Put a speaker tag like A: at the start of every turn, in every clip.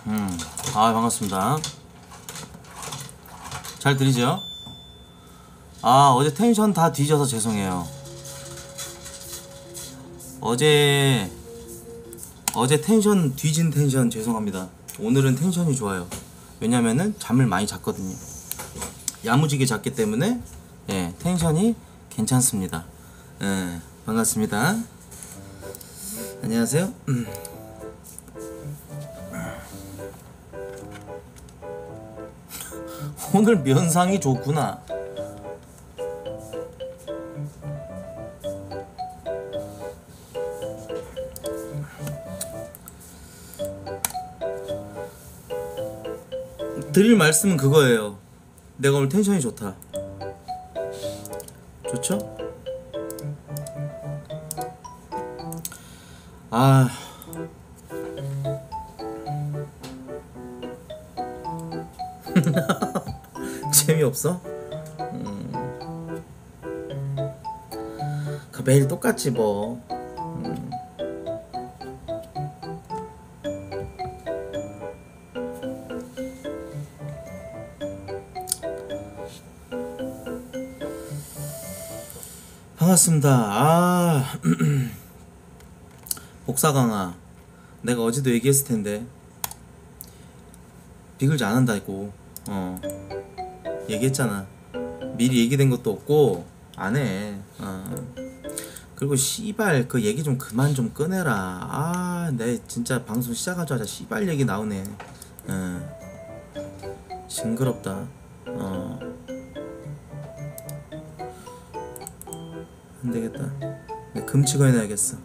A: 반갑습니다. 잘 들리죠? 어제 텐션 다 뒤져서 죄송해요. 어제 텐션 뒤진 텐션 죄송합니다. 오늘은 텐션이 좋아요. 왜냐면은 잠을 많이 잤거든요. 야무지게 잤기 때문에 텐션이 괜찮습니다. 반갑습니다. 안녕하세요. 오늘 면상이 좋구나. 드릴 말씀은 그거예요. 내가 오늘 텐션이 좋다. 좋죠? 재미없어? 매일 똑같지 뭐. 반갑습니다. 복사강아, 내가 어제도 얘기했을 텐데 비글즈 안 한다고. 얘기했잖아. 미리 얘기된 것도 없고 안 해. 그리고 씨발 그 얘기 좀 그만 좀 꺼내라. 내 진짜 방송 시작하자마자 씨발 얘기 나오네. 징그럽다. 안 되겠다. 내 금치고 해놔야겠어.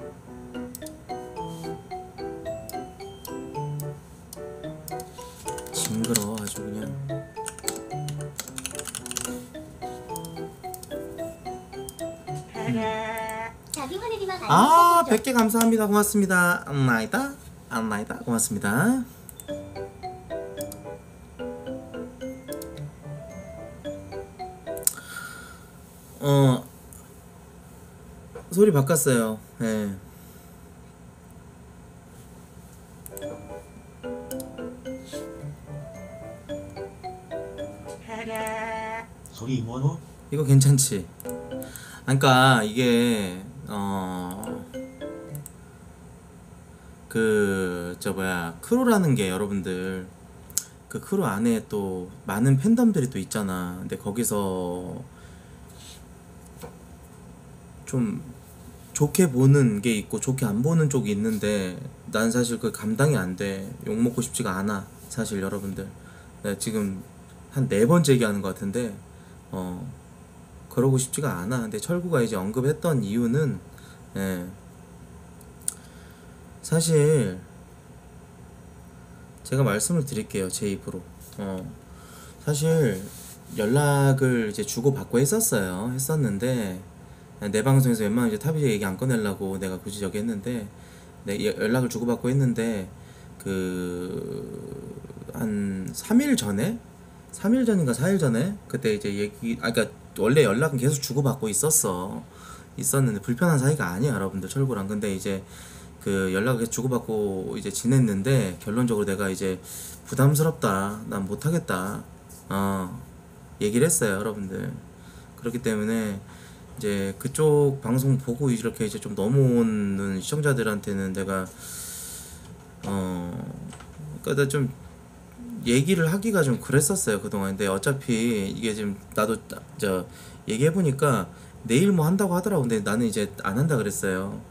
A: 징그러워 아주 그냥. 아, 100개 감사합니다. 고맙습니다. 안나이다 고맙습니다. 소리 바꿨어요. 네.
B: 소리 뭐노?
A: 이거 괜찮지? 그러니까 이게 크루라는 게 여러분들 그 크루 안에 또 많은 팬덤들이 또 있잖아. 근데 거기서 좀 좋게 보는 게 있고 좋게 안 보는 쪽이 있는데 난 사실 그 감당이 안 돼. 욕 먹고 싶지가 않아 사실 여러분들. 내가 지금 한 4번째 얘기하는 것 같은데 그러고 싶지가 않아. 근데 철구가 이제 언급했던 이유는 사실 제가 말씀을 드릴게요. 제 입으로. 사실 연락을 이제 주고받고 했었는데 내 방송에서 웬만하면 이제 탑이 얘기 안 꺼내려고 내가 굳이 저기 했는데 연락을 주고받고 했는데 한 3일 전인가 4일 전에 그때 이제 그러니까 원래 연락은 계속 주고받고 있었는데 불편한 사이가 아니야 여러분들 철구랑. 근데 이제 그 연락을 계속 주고받고 이제 지냈는데 결론적으로 내가 이제 부담스럽다, 난 못하겠다 얘기를 했어요 여러분들. 그렇기 때문에 이제 그쪽 방송 보고 이렇게 이제 좀 넘어오는 시청자들한테는 내가 그러니까 좀 얘기를 하기가 좀 그랬었어요 그동안. 근데 어차피 이게 지금 나도 얘기해보니까 내일 뭐 한다고 하더라고. 근데 나는 이제 안 한다 그랬어요.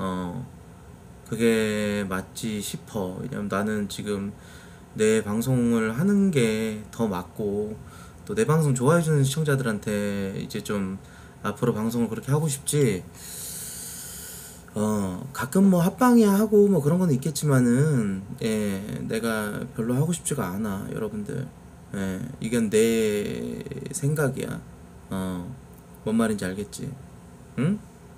A: 그게 맞지 싶어. 왜냐면 나는 지금 내 방송을 하는 게 더 맞고 또 내 방송 좋아해주는 시청자들한테 이제 좀 앞으로 방송을 그렇게 하고 싶지. 가끔 뭐 합방이야 하고 뭐 그런 건 있겠지만은 내가 별로 하고 싶지가 않아 여러분들. 이건 내 생각이야. 뭔 말인지 알겠지? 응?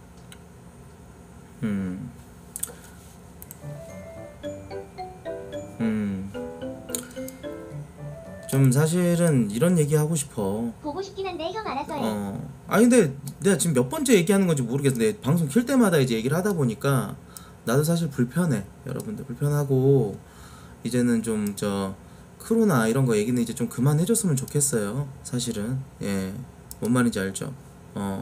A: 좀 사실은 이런 얘기 하고 싶어.
C: 보고 싶긴 한데 형 알아서요.
A: 아니 근데 내가 지금 몇 번째 얘기하는 건지 모르겠어. 내 방송 킬 때마다 이제 얘기를 하다 보니까 나도 사실 불편해. 여러분들 불편하고 이제는 좀 크루나 이런 거 얘기는 이제 좀 그만해줬으면 좋겠어요. 사실은 예, 뭔 말인지 알죠? 어.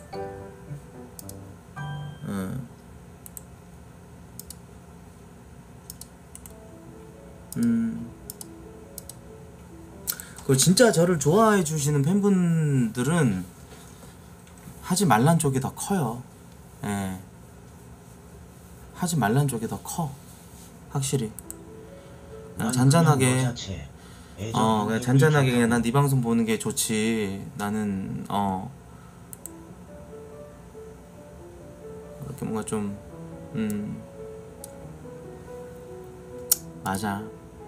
A: 그 진짜 저를 좋아해 주시는 팬분들은 하지 말란 쪽이 더 커요. 예. 하지 말란 쪽이 더 커. 확실히. 그냥 잔잔하게 그냥 잔잔하게 그냥 난 네 방송 보는 게 좋지. 나는 이렇게 뭔가 좀 맞아.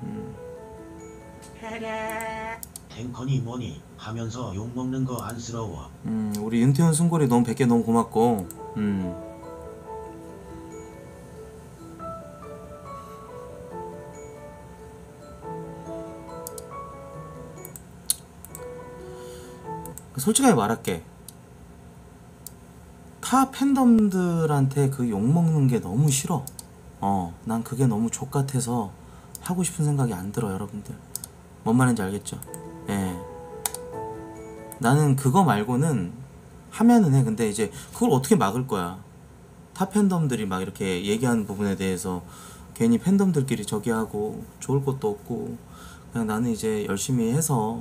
B: 탱커니 뭐니 하면서 욕먹는 거 안쓰러워.
A: 우리 윤태훈 순골이 너무 100개 너무 고맙고. 솔직하게 말할게. 타 팬덤들한테 그 욕먹는 게 너무 싫어. 난 그게 너무 족같아서 하고 싶은 생각이 안 들어, 여러분들. 뭔 말인지 알겠죠? 예. 나는 그거 말고는 하면은 해. 근데 이제 그걸 어떻게 막을 거야? 타 팬덤들이 막 이렇게 얘기하는 부분에 대해서 괜히 팬덤들끼리 저기 하고 좋을 것도 없고, 그냥 나는 이제 열심히 해서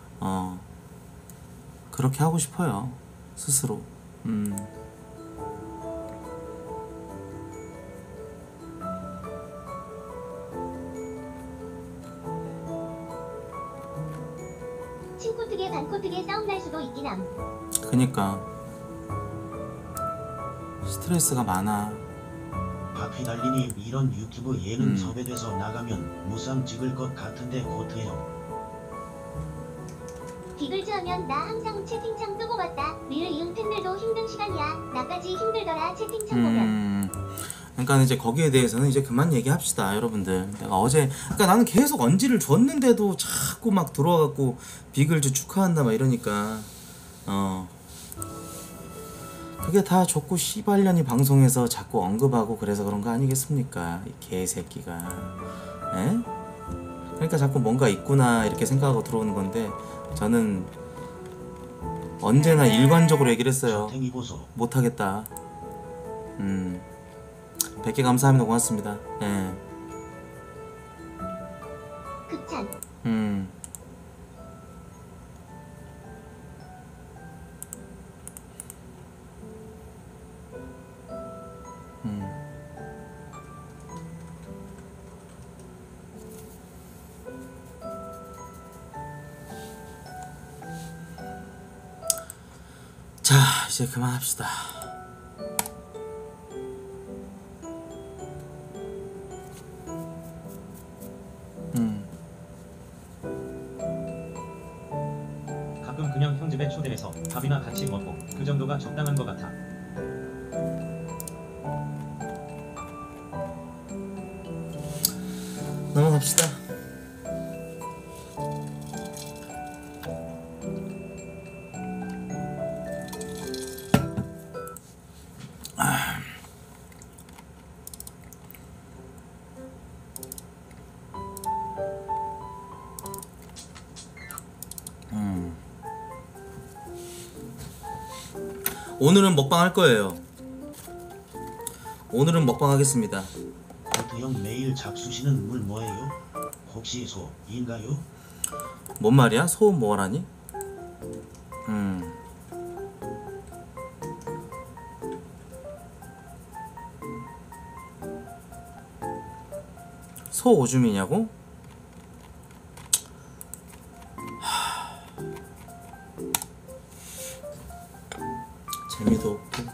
A: 그렇게 하고 싶어요, 스스로.
C: 친코특에 반코특에 싸움 날 수도 있긴 함.
A: 그니까 스트레스가 많아.
B: 바피달리니 이런 유튜브 예능 섭외돼서 나가면 무상 찍을 것 같은데 고트형.
C: 비글즈 하면 나 항상 채팅창 끄고 봤다. 리을 이응 팬들도 힘든 시간이야. 나까지 힘들더라 채팅창 보면.
A: 그러니까 이제 거기에 대해서는 이제 그만 얘기합시다, 여러분들. 내가 어제 그러니까 나는 계속 언지를 줬는데도 자꾸 막 들어와갖고 비글즈 축하한다 막 이러니까 그게 다 줬고 씨발년이 방송에서 자꾸 언급하고 그래서 그런 거 아니겠습니까? 이 개새끼가. 에? 그러니까 자꾸 뭔가 있구나 이렇게 생각하고 들어오는 건데, 저는 언제나 일관적으로 얘기를 했어요.
B: 탱이 보소.
A: 못하겠다. 100개 감사합니다. 고맙습니다. 예.
C: 극찬.
A: 자, 이제 그만합시다.
D: 가끔 그냥 형 집에 초대해서 밥이나 같이 먹고 그 정도가 적당한 것 같아.
A: 넘어갑시다. 오늘은 먹방 할 거예요. 오늘은 먹방 하겠습니다.
B: 고트형 매일 잡수시는 물 뭐예요? 혹시 소인가요?
A: 뭔 말이야? 소음 뭐라니? 소 오줌이냐고? 재미도 없고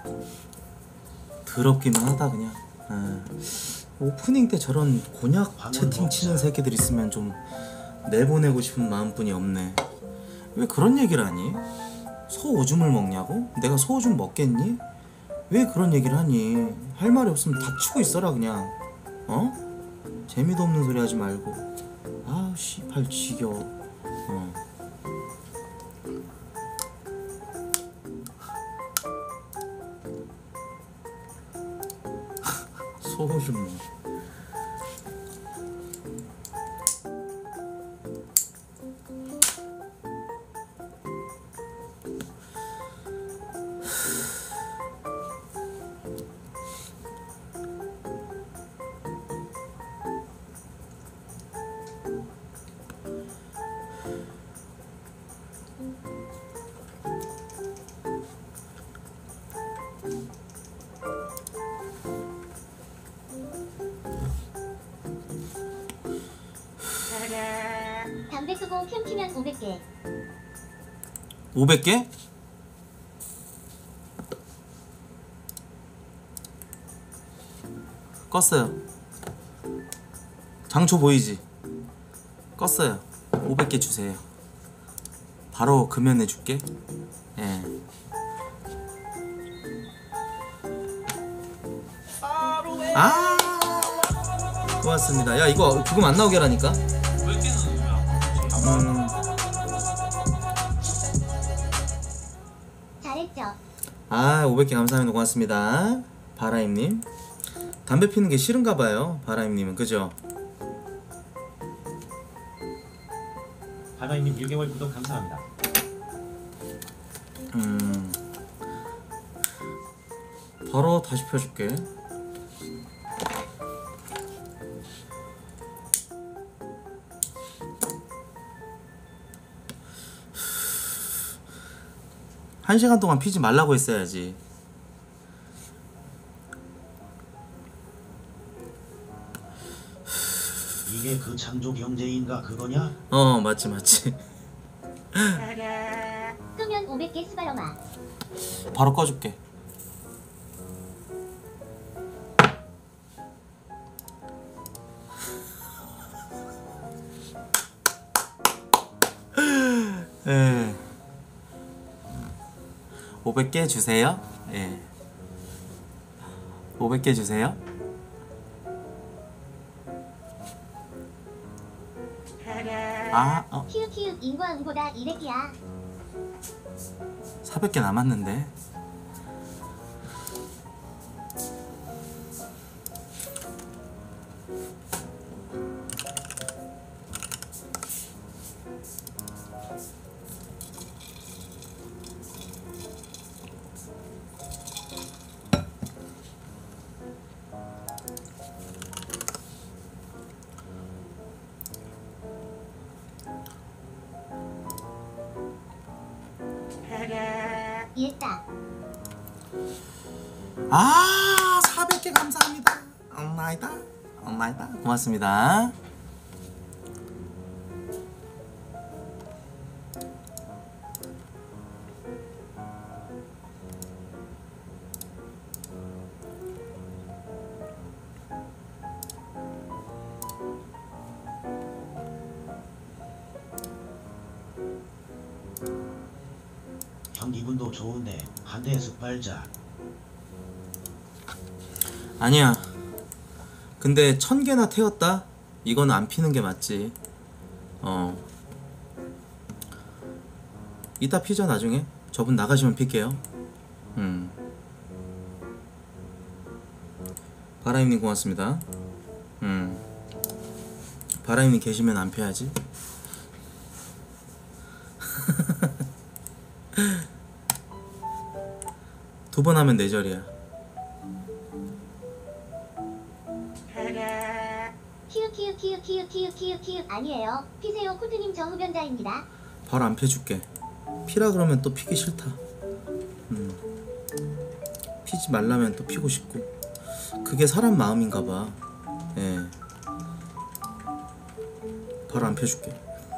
A: 더럽기만 하다 그냥. 오프닝 때 저런 곤약 채팅 치는 새끼들 있으면 좀 내보내고 싶은 마음뿐이 없네. 왜 그런 얘기를 하니? 소 오줌을 먹냐고? 내가 소 오줌 먹겠니? 왜 그런 얘기를 하니? 할 말이 없으면 닥치고 있어라 그냥. 재미도 없는 소리 하지 말고. 아우 씨발 지겨워. 소 오줌
C: 쓰고 캠 키면 500개.
A: 500개? 껐어요. 장초 보이지? 껐어요. 500개 주세요. 바로 금연해 줄게. 예. 아, 고맙습니다. 야, 이거 부금 안 나오게 하라니까.
C: 잘했죠.
A: 아, 500개 감사합니다. 고맙습니다. 바라임님. 담배 피는 게 싫은가 봐요. 바라임님은 그죠?
D: 바나이님 1개월 구독 감사합니다.
A: 바로 다시 펴줄게. 한 시간 동안 피지 말라고 했어야지.
B: 이게 그 창조 경제인가 그거냐?
A: 맞지 맞지.
C: 끄면 500개 스바로마.
A: 바로 꺼줄게. 예. 500개 주세요. 예. 500개 주세요.
C: 키읔키읔 인과응보다 200개야.
A: 400개 남았는데.
C: 이했다.
A: 400개 감사합니다. 엄마이다. 고맙습니다.
B: 형 기분도 좋은데 한 대 쓱 팔자.
A: 아니야. 근데 1000개나 태웠다? 이건 안 피는 게 맞지. 이따 피자 나중에. 저분 나가시면 필게요. 바라임님 고맙습니다. 바라임님 계시면 안 피하지. 두 번 하면 4절이야.
C: 키읔키읔키읔키읔키읔키읔키읔 아니에요. 피세요 코트님 저 흡연자입니다.
A: 바로 안 펴줄게. 피라 그러면 또 피기 싫다. 피지 말라면 또 피고 싶고. 그게 사람 마음인가 봐. 예. 바로 안 펴줄게.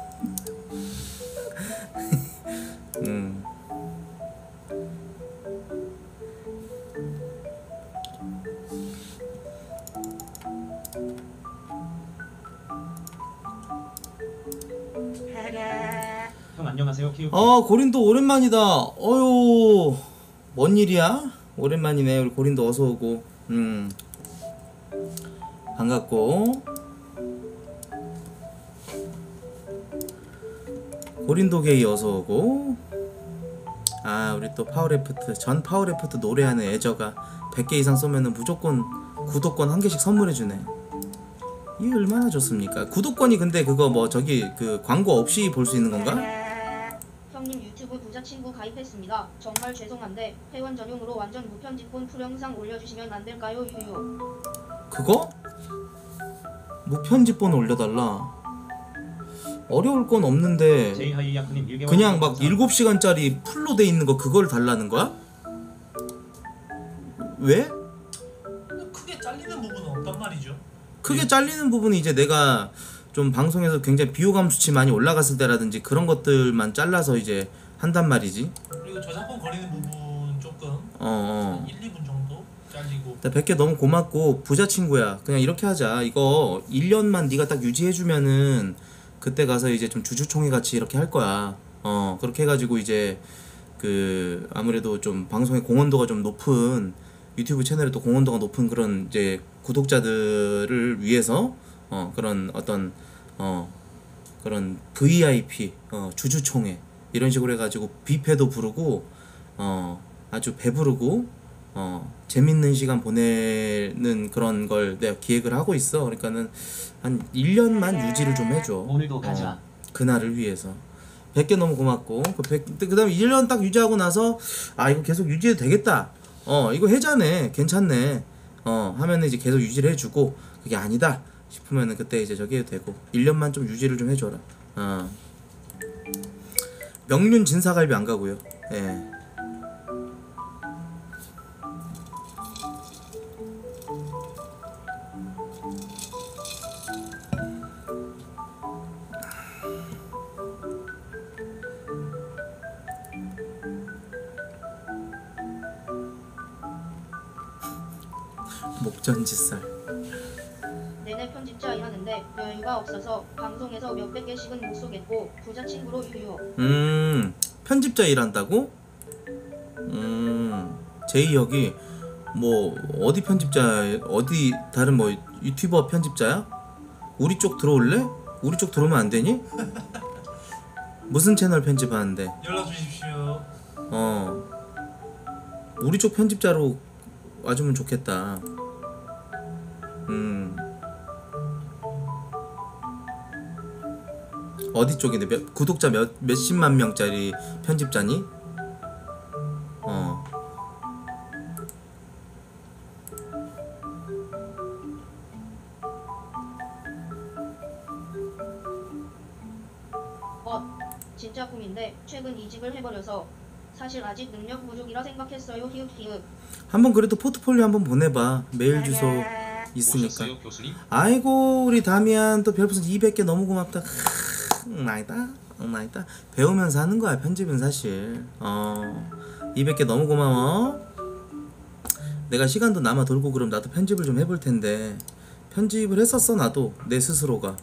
D: 형 안녕하세요 키우.
A: 고린도 오랜만이다. 어휴, 뭔 일이야? 오랜만이네. 우리 고린도 어서 오고. 반갑고. 고린도 게이 어서 오고. 우리 또 파워레프트, 전 파워레프트 노래하는 애저가 100개 이상 쏘면은 무조건 구독권 1개씩 선물해주네. 이게 얼마나 좋습니까? 구독권이 근데 그거 뭐 저기 그 광고 없이 볼 수 있는 건가?
E: 형님 유튜브 부자친구 가입했습니다. 정말 죄송한데 회원 전용으로 완전 무편집본 풀영상 올려주시면 안 될까요? 유유.
A: 그거? 무편집본 올려달라. 어려울 건 없는데
D: 제이하이야크님 1개월
A: 그냥
D: 구독
A: 막
D: 감사합니다.
A: 7시간짜리 풀로 돼 있는 거 그걸 달라는 거야? 왜?
F: 크게 잘리는 부분은 없단 말이죠.
A: 크게 잘리는 부분이 이제 내가 좀 방송에서 굉장히 비호감 수치 많이 올라갔을 때라든지 그런 것들만 잘라서 이제 한단 말이지.
F: 그리고 저작권 거리는 부분 조금
A: 어.
F: 1, 2분 정도 잘리고.
A: 100개 너무 고맙고 부자 친구야. 그냥 이렇게 하자. 이거 1년만 네가 딱 유지해주면은 그때 가서 이제 좀 주주총회 같이 이렇게 할 거야. 그렇게 해가지고 이제 그 아무래도 좀 방송의 공헌도가 좀 높은 유튜브 채널에 또 공헌도가 높은 그런 이제 구독자들을 위해서 그런 어떤 그런 VIP 주주총회 이런 식으로 해가지고 뷔페도 부르고 아주 배부르고 재밌는 시간 보내는 그런 걸 내가 기획을 하고 있어. 그러니까는 한 1년만 유지를 좀 해줘.
D: 오늘도 가자.
A: 그날을 위해서. 100개 너무 고맙고 그 다음에 1년 딱 유지하고 나서 아 이거 계속 유지해도 되겠다. 이거 해자네. 괜찮네. 하면은 이제 계속 유지를 해주고 그게 아니다 싶으면은 그때 이제 저기 해도 되고 1년만 좀 유지를 좀 해줘라. 명륜 진사갈비 안 가고요. 예. 목전지살.
E: 내내 편집자 일하는데 여유가 없어서 방송에서 몇백 개씩은 못 쏘겠고 부자 친구로 유유.
A: 편집자 일한다고? 제이 여기 뭐 어디 편집자 어디 다른 뭐 유튜버 편집자야? 우리 쪽 들어올래? 우리 쪽 들어오면 안 되니? 무슨 채널 편집하는데?
F: 연락 주십시오.
A: 우리 쪽 편집자로 와주면 좋겠다. 어디 쪽인데 구독자 몇십만 명짜리 편집자니?
E: 진짜 꿈인데 최근 이직을 해버려서 사실 아직 능력 부족이라 생각했어요. 히읗히읗.
A: 한번 그래도 포트폴리오 한번 보내봐. 메일 주소 있으니까.
D: 오셨어요, 교수님?
A: 아이고 우리 다미안 또 별풍선 200개 너무 고맙다. 나이다. 나이다. 배우면서 하는 거야 편집은 사실. 200개 너무 고마워. 내가 시간도 남아 돌고 그럼 나도 편집을 좀 해볼 텐데 편집을 했었어 나도 내 스스로가.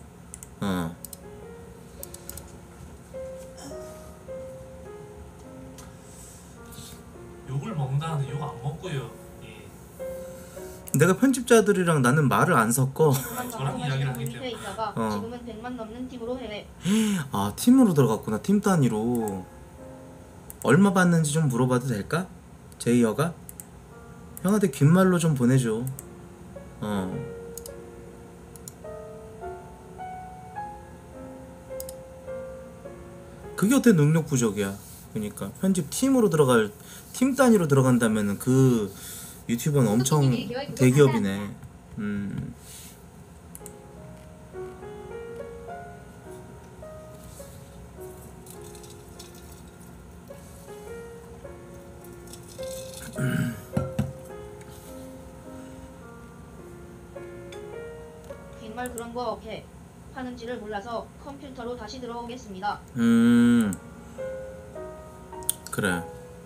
F: 욕을 먹는다는데 욕 안 먹고요. 예.
A: 내가 편집자들이랑 나는 말을 안 섞어.
F: 저랑 이야기를 하기
E: 밑에 있다가 지금은 100만 넘는 팀으로 해외.
A: 아 팀으로 들어갔구나. 팀 단위로. 얼마 받는지 좀 물어봐도 될까? 제이어가? 형한테 긴 말로 좀 보내줘. 그게 어때 능력 부족이야. 그러니까 편집 팀으로 들어갈 팀 단위로 들어간다면은 그 유튜버는 엄청 대기업이네.
E: 빈말 그런 거 어떻게 하는지를 몰라서 컴퓨터로 다시 들어오겠습니다.
A: 그래.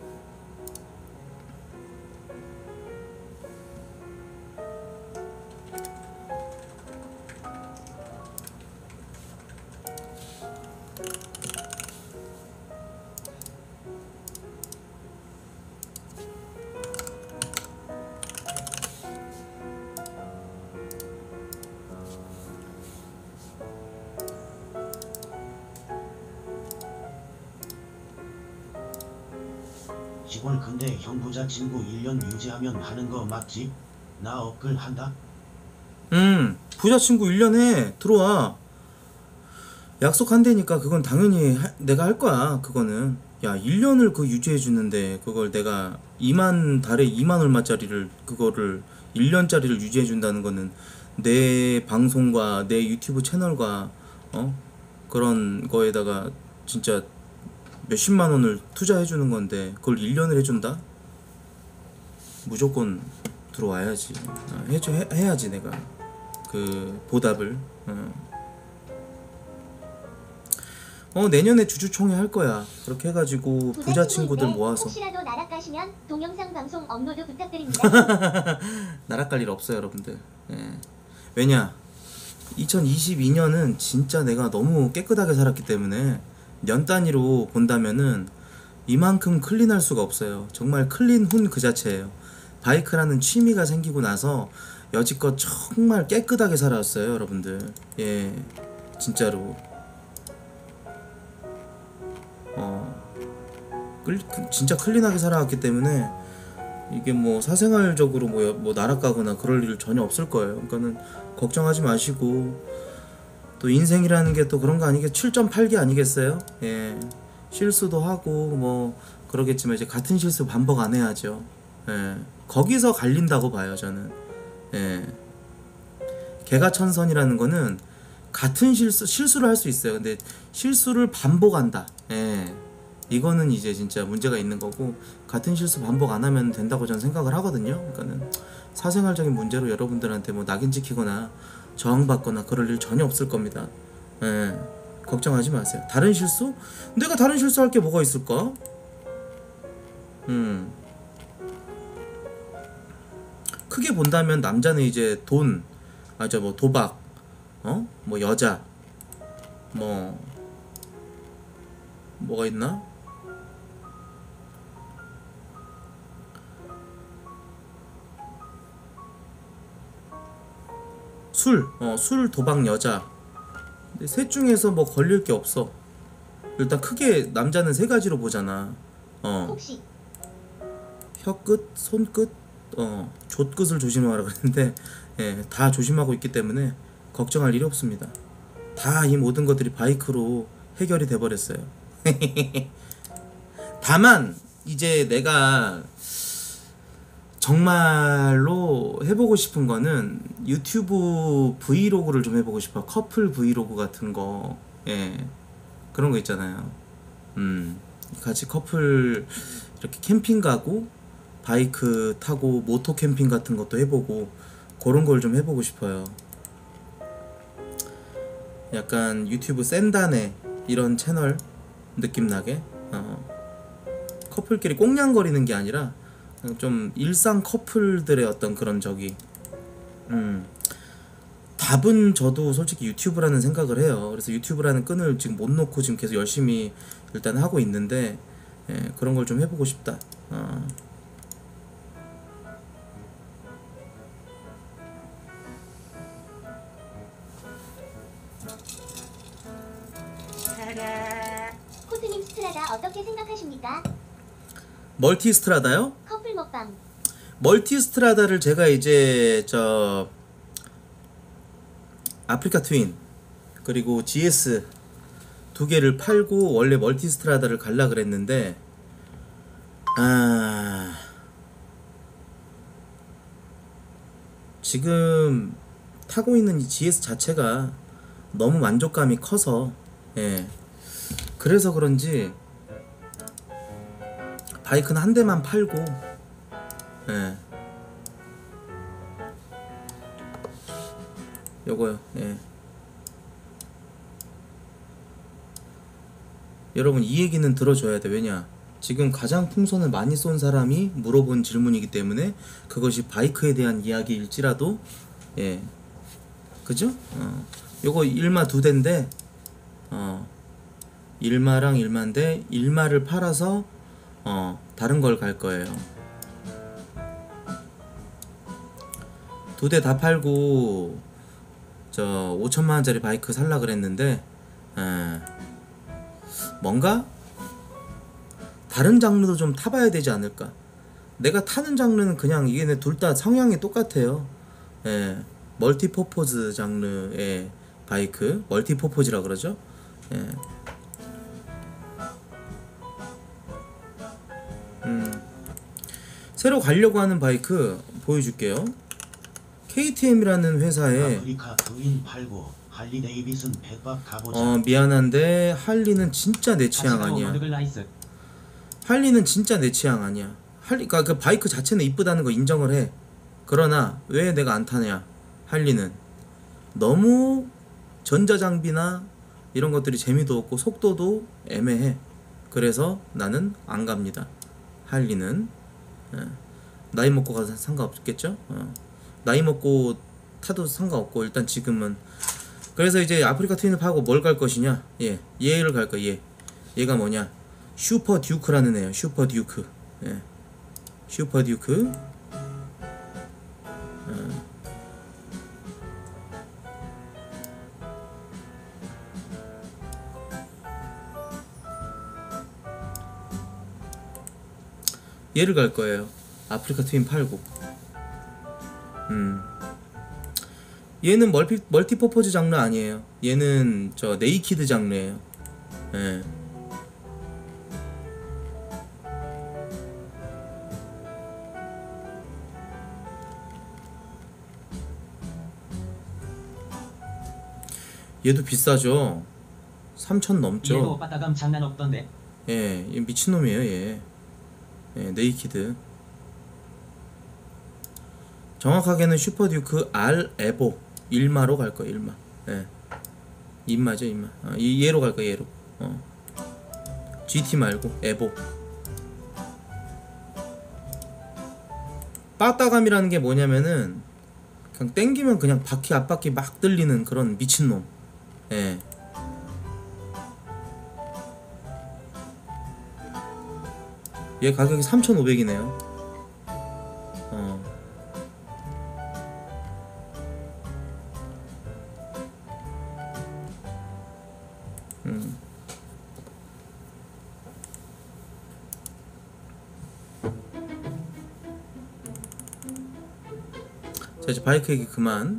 B: 시골 근데 형 부자 친구 1년 유지하면 하는 거 맞지? 나 업글 한다?
A: 부자 친구 1년에 들어와. 약속한다니까 그건 당연히 내가 할 거야. 그거는 야 1년을 그 유지해 주는데 그걸 내가 달에 2만 얼마짜리를 그거를 1년짜리를 유지해 준다는 거는 내 방송과 내 유튜브 채널과 그런 거에다가 진짜 몇십만 원을 투자해 주는 건데 그걸 1년을 해준다? 무조건 들어와야지. 해야지 내가 그 보답을. 내년에 주주총회 할 거야. 그렇게 해가지고 부자 친구들 모아서.
C: 혹시라도 나락 가시면 동영상 방송 업로드 부탁드립니다.
A: 나락 갈 일 없어요, 여러분들. 예. 왜냐? 2022년은 진짜 내가 너무 깨끗하게 살았기 때문에 년 단위로 본다면은 이만큼 클린할 수가 없어요. 정말 클린 훈 그 자체예요. 바이크라는 취미가 생기고 나서 여지껏 정말 깨끗하게 살아왔어요, 여러분들. 예, 진짜로. 진짜 클린하게 살아왔기 때문에 이게 뭐 사생활적으로 뭐 나락가거나 그럴 일 전혀 없을 거예요. 그러니까는 걱정하지 마시고, 또 인생이라는 게 또 그런 거 아니겠, 7.8기 아니겠어요? 예, 실수도 하고 뭐 그러겠지만 이제 같은 실수 반복 안 해야죠. 예, 거기서 갈린다고 봐요, 저는. 예, 개가천선이라는 거는 같은 실수를 할 수 있어요. 근데 실수를 반복한다. 예, 이거는 이제 진짜 문제가 있는 거고, 같은 실수 반복 안 하면 된다고 저는 생각을 하거든요. 그러니까는 사생활적인 문제로 여러분들한테 뭐 낙인 찍히거나 저항받거나 그럴 일 전혀 없을 겁니다. 예, 걱정하지 마세요. 다른 실수? 내가 다른 실수할 게 뭐가 있을까? 크게 본다면 남자는 이제 돈, 뭐 도박, 뭐 여자, 뭐가 있나? 술, 도박, 여자. 근데 셋 중에서 뭐 걸릴 게 없어. 일단 크게 남자는 세 가지로 보잖아.
C: 혹시
A: 혀끝, 손끝, 좆끝을 조심하라 그랬는데, 예, 다 조심하고 있기 때문에 걱정할 일이 없습니다. 다 이 모든 것들이 바이크로 해결이 돼 버렸어요. 다만 이제 내가 정말로 해보고 싶은 거는 유튜브 브이로그를 좀 해보고 싶어. 커플 브이로그 같은 거. 예, 그런 거 있잖아요. 같이 커플 이렇게 캠핑 가고 바이크 타고 모토 캠핑 같은 것도 해보고, 그런 걸 좀 해보고 싶어요. 약간 유튜브 센다네 이런 채널 느낌 나게, 커플끼리 꽁냥거리는 게 아니라 좀 일상 커플들의 어떤 그런 답은 저도 솔직히 유튜브라는 생각을 해요. 그래서 유튜브라는 끈을 지금 못 놓고 지금 계속 열심히 일단 하고 있는데, 예, 그런 걸 좀 해보고 싶다.
C: 코트님 스트라다 어떻게 생각하십니까?
A: 멀티스트라다요?
C: 커플 먹방.
A: 멀티스트라다를 제가 이제 아프리카 트윈 그리고 GS 두 개를 팔고 원래 멀티스트라다를 갈라 그랬는데, 지금 타고 있는 이 GS 자체가 너무 만족감이 커서, 예, 그래서 그런지 바이크는 한 대만 팔고, 예, 요거요. 예, 여러분 이 얘기는 들어줘야 돼. 왜냐, 지금 가장 풍선을 많이 쏜 사람이 물어본 질문이기 때문에 그것이 바이크에 대한 이야기일지라도, 예, 그죠? 요거 일마 두 대인데, 일마랑 일마인데 일마를 팔아서 다른 걸 갈 거예요. 두 대 다 팔고 5천만 원짜리 바이크 살라 그랬는데, 뭔가 다른 장르도 좀 타봐야 되지 않을까. 내가 타는 장르는 그냥 이게 둘 다 성향이 똑같아요. 예, 멀티퍼포즈 장르의 바이크, 멀티퍼포즈라 그러죠. 예. 새로 가려고 하는 바이크 보여줄게요. KTM이라는 회사에,
B: 아프리카 트윈 팔고 할리 데이비슨 백박 가보자.
A: 미안한데 할리는 진짜 내 취향 아니야. 할리는 진짜 내 취향 아니야. 그러니까 그 바이크 자체는 이쁘다는 거 인정을 해. 그러나 왜 내가 안 타냐? 할리는 너무 전자장비나 이런 것들이 재미도 없고 속도도 애매해. 그래서 나는 안 갑니다. 할리는. 나이 먹고 가서 상관없겠죠? 나이 먹고 타도 상관없고 일단 지금은. 그래서 이제 아프리카 트윈을 파고 뭘 갈 것이냐? 얘를 갈 거야. 얘가 뭐냐? 슈퍼 듀크라는 애요. 슈퍼 듀크. 슈퍼 듀크. 얘를 갈 거예요. 아프리카 트윈 팔고. 얘는 멀티퍼포즈 장르 아니에요. 얘는 저 네이키드 장르예요. 얘도 비싸죠. 3,000 넘죠.
G: 얘도 빠따감 장난 없던데.
A: 얘 미친놈이에요. 얘 네이키드. 정확하게는 슈퍼듀크 R 에보 1마로 갈 거야. 1마. 인마죠. 인마. 얘로 갈 거야. 얘로. GT 말고 에보. 빠따감이라는 게 뭐냐면은 그냥 땡기면 그냥 바퀴 앞바퀴 막 들리는 그런 미친놈. 얘 가격이 3,500이네요. 자, 이제 바이크 얘기 그만.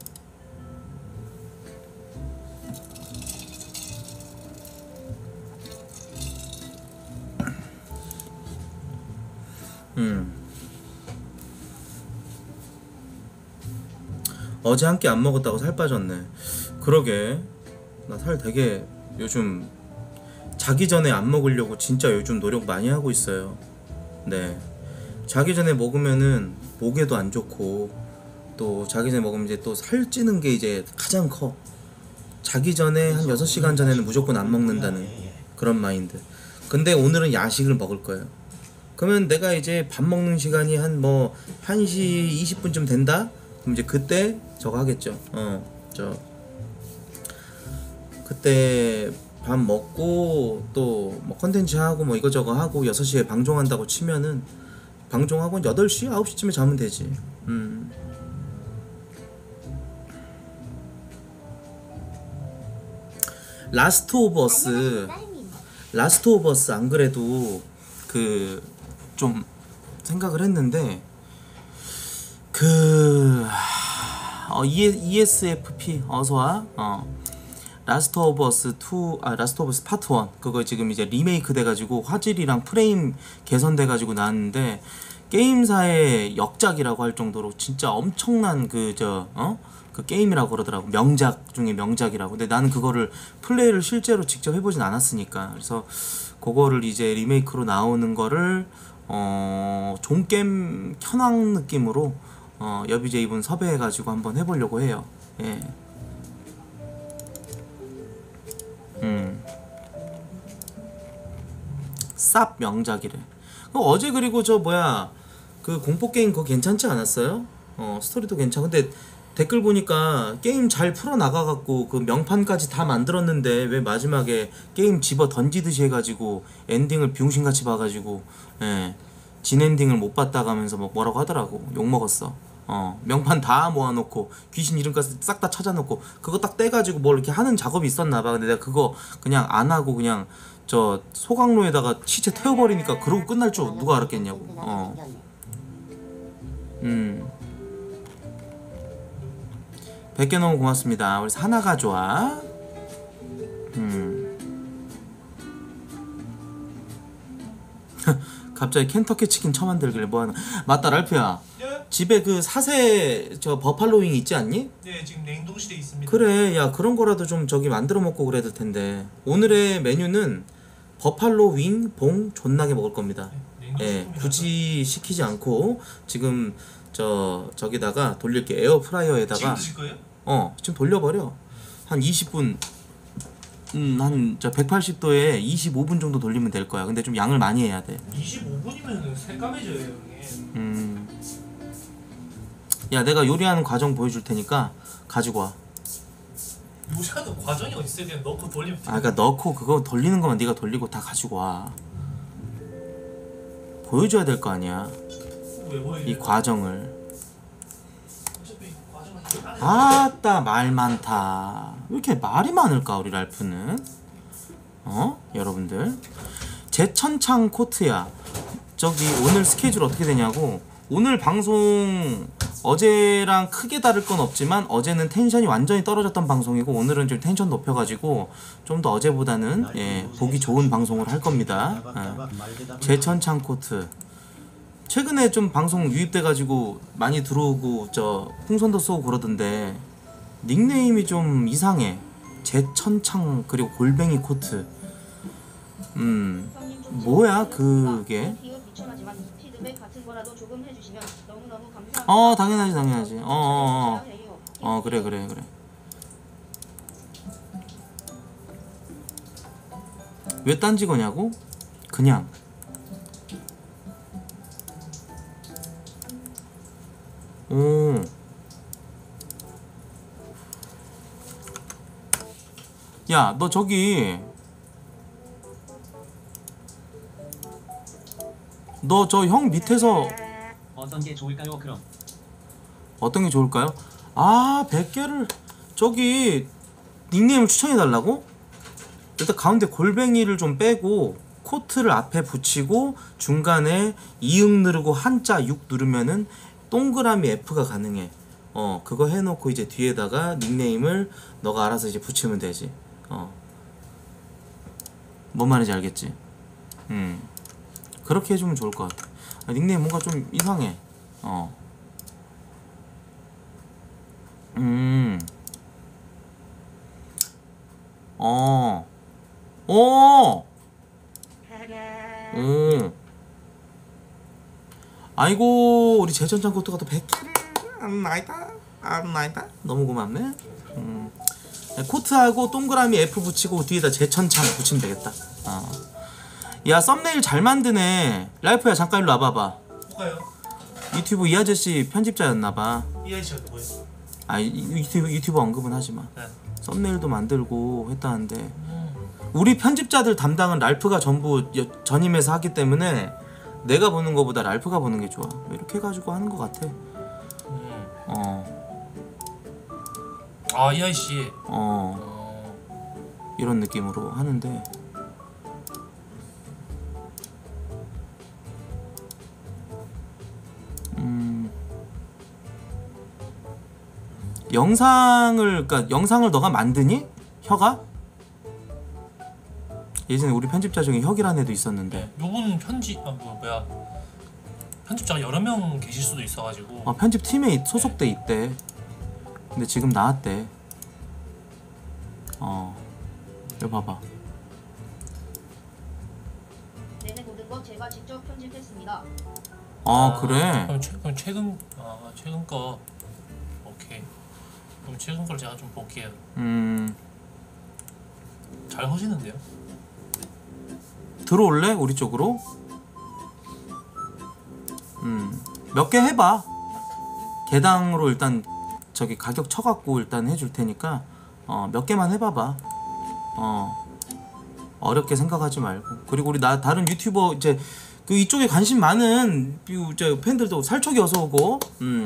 A: 어제 한 끼 안 먹었다고 살 빠졌네. 그러게. 나 살 되게 요즘 자기 전에 안 먹으려고 진짜 요즘 노력 많이 하고 있어요. 네. 자기 전에 먹으면은 목에도 안 좋고 또 자기 전에 먹으면 이제 또 살찌는 게 이제 가장 커. 자기 전에 한 6시간 전에는 무조건 안 먹는다는 그런 마인드. 근데 오늘은 야식을 먹을 거예요. 그러면 내가 이제 밥 먹는 시간이 한 뭐 1시 20분쯤 된다? 그럼 이제 그때 저거 하겠죠. 그때 밥 먹고 또 뭐 컨텐츠 하고 뭐 이거저거 하고 6시에 방종한다고 치면은 방종하고 8시, 9시쯤에 자면 되지. 라스트 오브 어스. 라스트 오브 어스 안 그래도 그 좀 생각을 했는데 그 ESFP 어서와. 라스트 오브 어스 2, 라스트 오브 어스 파트 1 그거 지금 이제 리메이크 돼가지고 화질이랑 프레임 개선돼가지고 나왔는데 게임사의 역작이라고 할 정도로 진짜 엄청난 그 게임이라고 그러더라고. 명작 중에 명작이라고. 근데 나는 그거를 플레이를 실제로 직접 해보진 않았으니까. 그래서 그거를 이제 리메이크로 나오는 거를 종겜 현황 느낌으로 여비제 이분 섭외해가지고 한번 해보려고 해요. 쌉 명작이래. 어제 그리고 저 뭐야 그 공포게임 그거 괜찮지 않았어요? 스토리도 괜찮고. 근데 댓글 보니까 게임 잘 풀어나가갖고 그 명판까지 다 만들었는데 왜 마지막에 게임 집어 던지듯이 해가지고 엔딩을 비용신같이 봐가지고 진 엔딩을 못 봤다고 하면서 뭐라고 하더라고. 욕먹었어. 명판 다 모아놓고 귀신 이름까지 싹 다 찾아놓고 그거 딱 떼가지고 뭘 이렇게 하는 작업이 있었나봐. 근데 내가 그거 그냥 안하고 그냥 저 소각로에다가 시체 태워버리니까 그러고 끝날 줄 누가 알았겠냐고. 100개 너무 고맙습니다. 우리 사나가 좋아. 갑자기 켄터키 치킨 처만들길래 뭐하나. 맞다 랄프야.
F: 예?
A: 집에 그 사세 저 버팔로윙 있지 않니?
F: 네, 지금 냉동실에 있습니다.
A: 그래, 야 그런 거라도 좀 저기 만들어 먹고 그래야 될 텐데. 오늘의 메뉴는 버팔로 윙 봉 존나게 먹을 겁니다. 굳이 시키지 않고 지금 저기다가 돌릴게. 에어프라이어에다가
F: 지금 드실 거예요?
A: 지금 돌려버려. 한 20분 한 저 180도에 25분 정도 돌리면 될 거야. 근데 좀 양을 많이 해야 돼.
F: 25분이면 새까매져요 형님.
A: 야, 내가 요리하는 과정 보여줄 테니까 가지고 와.
F: 요리하는 과정이 어딨어요? 그냥 넣고 돌리면
A: 아, 그러니까 넣고 그거 돌리는 것만 네가 돌리고 다 가지고 와. 보여줘야 될 거 아니야.
F: 왜 보여요?
A: 이 과정을.
F: 어차피 과정은 이렇게 안 해요.
A: 아따 말 많다. 왜 이렇게 말이 많을까 우리 랄프는? 여러분들 제천창 코트야. 저기 오늘 스케줄 어떻게 되냐고. 오늘 방송 어제랑 크게 다를 건 없지만 어제는 텐션이 완전히 떨어졌던 방송이고 오늘은 좀 텐션 높여가지고 좀 더 어제보다는 보기 좋은 방송을 할 겁니다. 제천창 코트 최근에 좀 방송 유입돼가지고 많이 들어오고 저 풍선도 쏘고 그러던데 닉네임이 좀 이상해. 제천창 그리고 골뱅이 코트.
E: 형님 좀
A: 뭐야,
E: 죄송합니다.
A: 그게?
E: 비읍 미천하지만 피드백 같은 거라도 조금 해주시면 너무너무 감사합니다.
A: 당연하지. 그래. 왜 딴지 거냐고? 그냥. 야, 너 저기 너 저 형 밑에서
D: 어떤 게 좋을까요? 그럼
A: 어떤 게 좋을까요? 100개를 저기 닉네임을 추천해 달라고? 일단 가운데 골뱅이를 좀 빼고 코트를 앞에 붙이고 중간에 이응 누르고 한자 6 누르면은 동그라미 F가 가능해. 그거 해놓고 이제 뒤에다가 닉네임을 너가 알아서 이제 붙이면 되지. 뭔 말인지 알겠지? 그렇게 해주면 좋을 것 같아. 닉네임 뭔가 좀 이상해. 아이고 우리 제천창 코트가 또 100개를 나이다 너무 고맙네. 코트하고 동그라미 F 붙이고 뒤에다 제천창 붙이면 되겠다. 야, 썸네일 잘 만드네. 라이프야 잠깐 일로 와봐봐.
F: 뭐가요?
A: 유튜브 이 아저씨 편집자였나봐.
F: 이 아저씨가 누구예요?
A: 유튜브 언급은 하지마.
F: 네.
A: 썸네일도 만들고 했다는데 우리 편집자들 담당은 랄프가 전부 전임해서 하기 때문에 내가 보는 거보다 랄프가 보는 게 좋아. 이렇게 해가지고 하는 거 같아.
F: 이 아저씨.
A: 이런 느낌으로 하는데 그러니까 영상을 너가 만드니? 혀가? 예전에 우리 편집자 중에 혁이라는 애도 있었는데
F: 요분 편집자가 여러 명 계실 수도 있어가지고.
A: 편집팀에 소속돼 있대. 근데 지금 나왔대. 이거 봐봐.
E: 내내 모든 거 제가 직접 편집했습니다.
A: 그래?
F: 그럼 최근 거. 오케이. 그럼 최근 걸 제가 좀 볼게요. 잘 하시는데요?
A: 들어올래? 우리 쪽으로? 몇 개 해봐. 개당으로 일단 저기 가격 쳐갖고 일단 해줄 테니까 몇 개만 해봐봐. 어렵게 생각하지 말고. 그리고 우리 다른 유튜버 이제 이쪽에 관심 많은 팬들도 살촉이 어서 오고.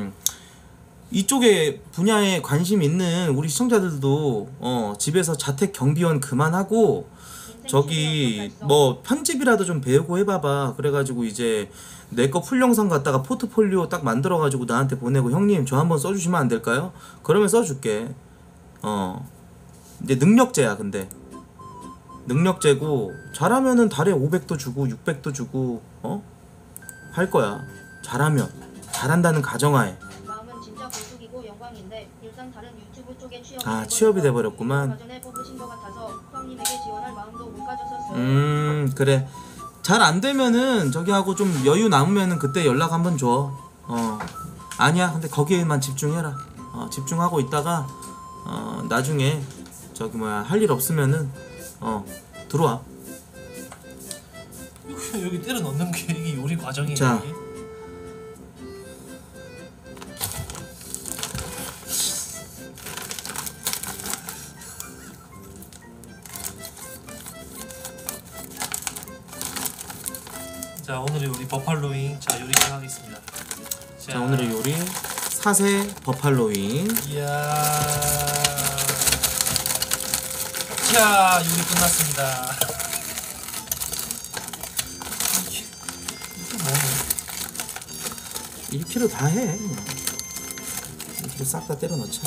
A: 이쪽에 분야에 관심 있는 우리 시청자들도 집에서 자택 경비원 그만하고 저기 뭐 편집이라도 좀 배우고 해봐봐. 그래가지고 이제 내 거 풀 영상 갖다가 포트폴리오 딱 만들어가지고 나한테 보내고 형님 저 한번 써주시면 안 될까요? 그러면 써줄게. 이제 능력제야. 근데 능력제고 잘하면은 달에 500도 주고 600도 주고 할 거야. 잘한다는 가정하에.
E: 마음은 진짜 고속이고 영광인데 일단 다른 유튜브 쪽에
A: 취업이 돼버렸구만.
E: 전에 뽑으신 것 같아서 형님에게 지원할 마음도 못 가졌었어요.
A: 그래. 잘 안되면은 저기 하고 좀 여유 남으면은 그때 연락 한번 줘. 아니야 근데 거기에만 집중해라. 집중하고 있다가 나중에 저기 할 일 없으면은 들어와.
F: 여기 때려 넣는 게 이게 요리 과정이에요.
A: 자.
F: 이게? 자, 오늘의 요리 버팔로윙. 자, 요리 시작하겠습니다.
A: 자, 오늘의 요리 사세 버팔로윙.
F: 이야. 자, 요리 끝났습니다. 이게 뭐네?
A: 1kg 다 해. 1kg 싹 다 때려 넣자.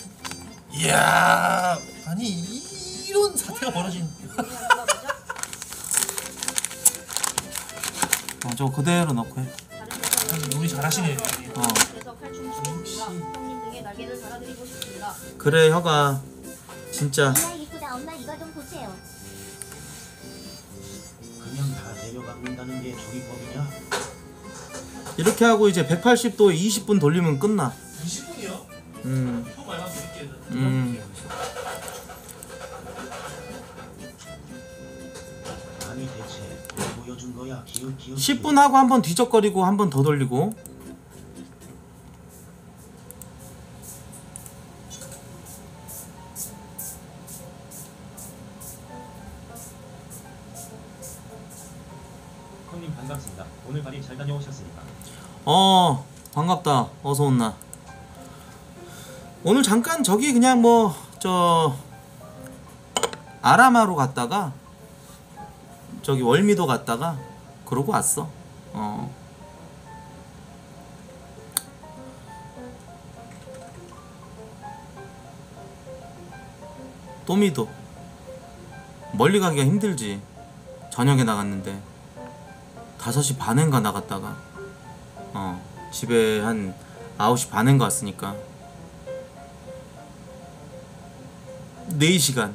F: 이야. 아니 이런 사태가 벌어진.
A: 저거 그대로 넣고 해.
F: 아니, 요리 잘하시네요.
E: 그래서 칼춤 추겠습니다. 형님 등에 날개를 달아드리고 싶습니다.
A: 그래 혀가 진짜.
C: 이야 이쁘다. 엄마 이거 좀 보세요.
B: 그냥 다 내려박는다는 게 조리법이냐?
A: 이렇게 하고 이제 180도에 20분 돌리면 끝나.
F: 20분이요?
A: 음.
F: 형 말만 드릴게요.
B: 아니 대체 뭐 보여준 거야? 기웃
A: 10분 하고 한 번 뒤적거리고 한 번 더 돌리고.
D: 형님 반갑습니다. 오늘 발이 잘 다녀오셨습니까?
A: 반갑다. 어서 온나. 오늘 잠깐 저기 그냥 뭐 아라마로 갔다가 저기 월미도 갔다가 그러고 왔어. 또미도 멀리 가기가 힘들지. 저녁에 나갔는데 5시 반엔가 나갔다가 집에 한 9시 반엔가 왔으니까 4시간.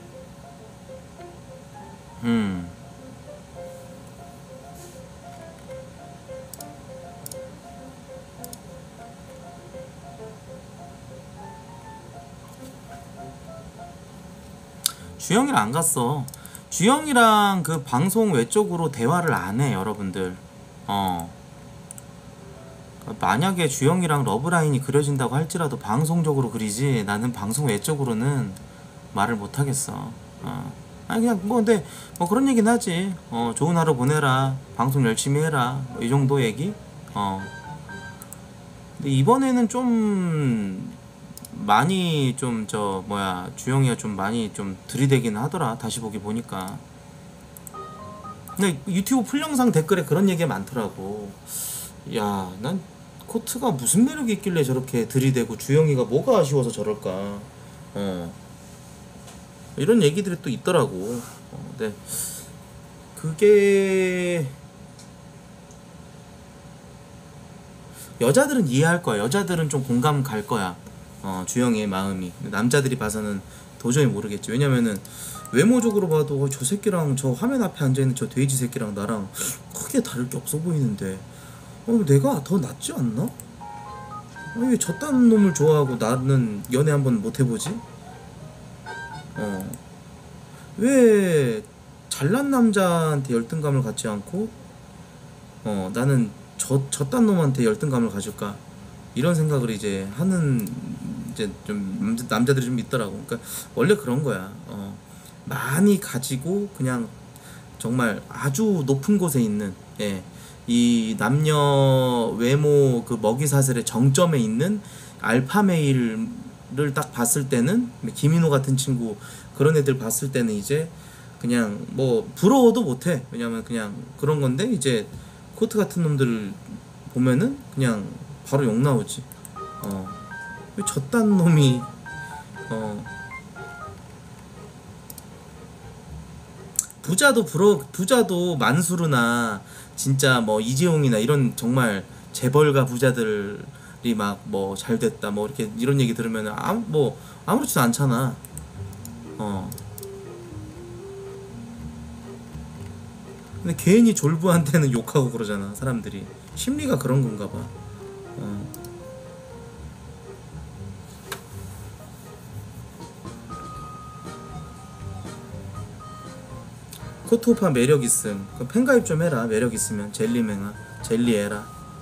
A: 주영이랑 안 갔어. 주영이랑 그 방송 외적으로 대화를 안 해, 여러분들. 만약에 주영이랑 러브라인이 그려진다고 할지라도 방송적으로 그리지, 나는 방송 외적으로는 말을 못 하겠어. 아니 그냥 뭐 근데 뭐 그런 얘기는 하지. 좋은 하루 보내라, 방송 열심히 해라, 뭐 이 정도 얘기. 근데 이번에는 좀 많이 좀 주영이가 좀 많이 좀 들이대긴 하더라. 다시 보기 보니까. 근데 유튜브 풀 영상 댓글에 그런 얘기가 많더라고. 야, 난 코트가 무슨 매력이 있길래 저렇게 들이대고 주영이가 뭐가 아쉬워서 저럴까. 이런 얘기들이 또 있더라고. 근데 그게 여자들은 이해할 거야. 여자들은 좀 공감 갈 거야. 주영이의 마음이. 남자들이 봐서는 도저히 모르겠지. 왜냐면은 외모적으로 봐도 저 새끼랑 저 화면 앞에 앉아있는 저 돼지 새끼랑 나랑 크게 다를 게 없어 보이는데 내가 더 낫지 않나? 왜 저딴 놈을 좋아하고 나는 연애 한번 못 해보지? 왜 잘난 남자한테 열등감을 갖지 않고 나는 저딴 놈한테 열등감을 가질까? 이런 생각을 이제 하는 이제 좀 남자들이 좀 있더라고. 그러니까 원래 그런 거야. 많이 가지고 그냥 정말 아주 높은 곳에 있는 이 남녀 외모 그 먹이사슬의 정점에 있는 알파메일을 딱 봤을 때는 김인호 같은 친구 그런 애들 봤을 때는 이제 그냥 뭐 부러워도 못해. 왜냐면 그냥 그런 건데 이제 코트 같은 놈들 보면은 그냥 바로 욕 나오지. 왜 저딴 놈이 부자도 만수르나 진짜 뭐 이재용이나 이런 정말 재벌가 부자들이 막 뭐 잘됐다 뭐 이렇게 이런 얘기 들으면은 뭐 아무렇지도 않잖아. 근데 괜히 졸부한테는 욕하고 그러잖아. 사람들이 심리가 그런 건가 봐. 코토파 매력 있음. 그럼 팬가입 좀 해라. 매력 있으면 젤리맹아, 젤리에라.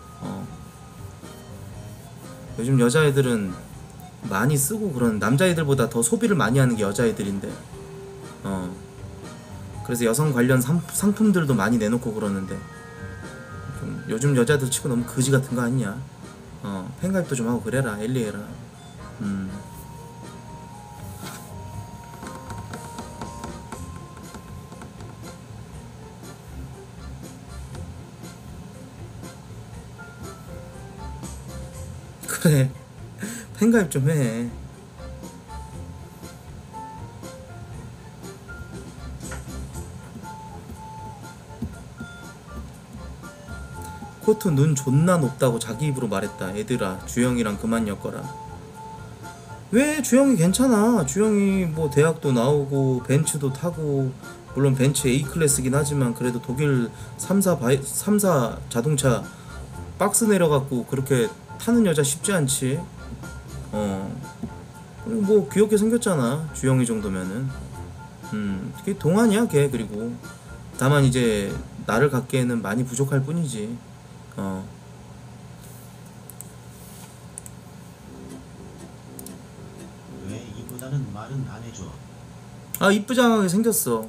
A: 요즘 여자애들은 많이 쓰고 그런 남자애들보다 더 소비를 많이 하는 게 여자애들인데. 그래서 여성 관련 상품들도 많이 내놓고 그러는데 좀 요즘 여자들 치고 너무 거지 같은 거 아니냐? 팬가입도 좀 하고 그래라. 엘리에라. 그래. 팬가입 좀 해. 코트 눈 존나 높다고 자기 입으로 말했다. 얘들아, 주영이랑 그만 엮어라. 왜? 주영이 괜찮아. 주영이 뭐 대학도 나오고 벤츠도 타고, 물론 벤츠 A클래스긴 하지만 그래도 독일 3사 자동차 박스 내려갖고 그렇게 타는 여자 쉽지 않지. 그리고 뭐 귀엽게 생겼잖아. 주영이 정도면은. 그게 동안이야 걔. 그리고 다만 이제 나를 갖기에는 많이 부족할 뿐이지.
B: 왜 이쁘다는 말은 안 해줘.
A: 아, 이쁘장하게 생겼어.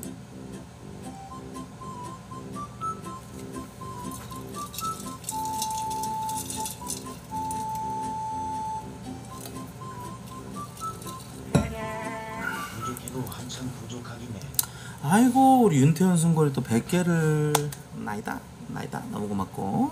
B: 부족해도 한참 부족하긴 해.
A: 아이고, 우리 윤태현 승골이 또 100개를. 나이다 너무 고맙고.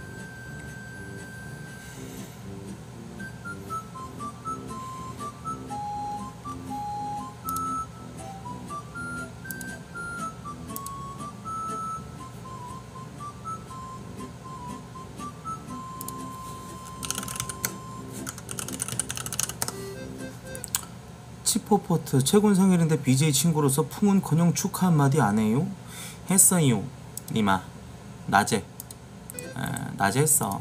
A: 치포포트 최군 생일인데 BJ 친구로서 풍은커녕 축하 한마디 안 해요? 했어요 니마. 낮에 했어.